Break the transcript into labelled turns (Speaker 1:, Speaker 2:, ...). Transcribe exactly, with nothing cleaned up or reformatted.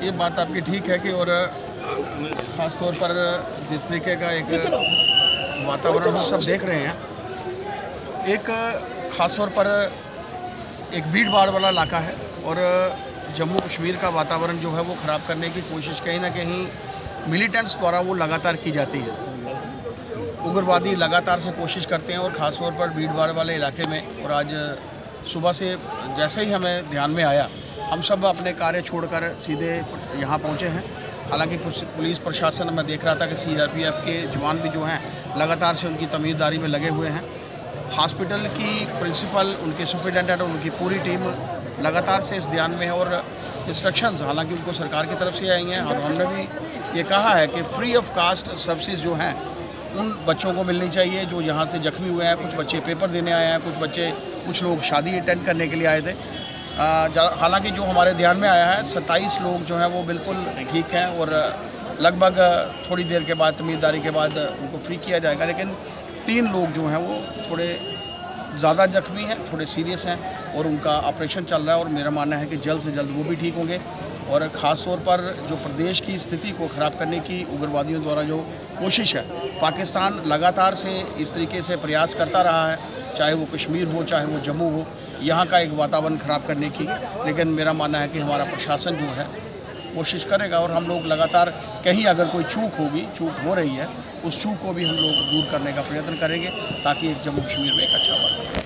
Speaker 1: ये बात आपकी ठीक है कि और ख़ास तौर पर जिस तरीके का एक वातावरण हम सब देख रहे हैं, एक ख़ास तौर पर एक भीड़ भाड़ वाला इलाका है और जम्मू कश्मीर का वातावरण जो है वो ख़राब करने की कोशिश कहीं ना कहीं मिलिटेंट्स द्वारा वो लगातार की जाती है। उग्रवादी लगातार से कोशिश करते हैं और ख़ास तौर पर भीड़ भाड़ वाले इलाके में। और आज सुबह से जैसे ही हमें ध्यान में आया, हम सब अपने कार्य छोड़कर सीधे यहाँ पहुँचे हैं। हालांकि पुलिस प्रशासन मैं देख रहा था कि सी आर पी एफ के जवान भी जो हैं लगातार से उनकी तमीज़दारी में लगे हुए हैं। हॉस्पिटल की प्रिंसिपल, उनके सुपरिटेंडेंट और उनकी पूरी टीम लगातार से इस ध्यान में है और इंस्ट्रक्शंस हालांकि उनको सरकार की तरफ से आई हैं और हमने भी ये कहा है कि फ्री ऑफ कास्ट सर्विसेज जो हैं उन बच्चों को मिलनी चाहिए जो यहाँ से जख्मी हुए हैं। कुछ बच्चे पेपर देने आए हैं, कुछ बच्चे कुछ लोग शादी अटेंड करने के लिए आए थे। हालांकि जो हमारे ध्यान में आया है सत्ताईस लोग जो हैं वो बिल्कुल ठीक हैं और लगभग थोड़ी देर के बाद तमीज़दारी के बाद उनको फ्री किया जाएगा। लेकिन तीन लोग जो हैं वो थोड़े ज़्यादा जख्मी हैं, थोड़े सीरियस हैं और उनका ऑपरेशन चल रहा है और मेरा मानना है कि जल्द से जल्द वो भी ठीक होंगे। और ख़ास तौर पर जो प्रदेश की स्थिति को ख़राब करने की उग्रवादियों द्वारा जो कोशिश है, पाकिस्तान लगातार से इस तरीके से प्रयास करता रहा है, चाहे वो कश्मीर हो चाहे वो जम्मू हो, यहाँ का एक वातावरण ख़राब करने की। लेकिन मेरा मानना है कि हमारा प्रशासन जो है कोशिश करेगा और हम लोग लगातार कहीं अगर कोई चूक होगी, चूक हो रही है, उस चूक को भी हम लोग दूर करने का प्रयत्न करेंगे ताकि एक जम्मू कश्मीर में एक अच्छा वातावरण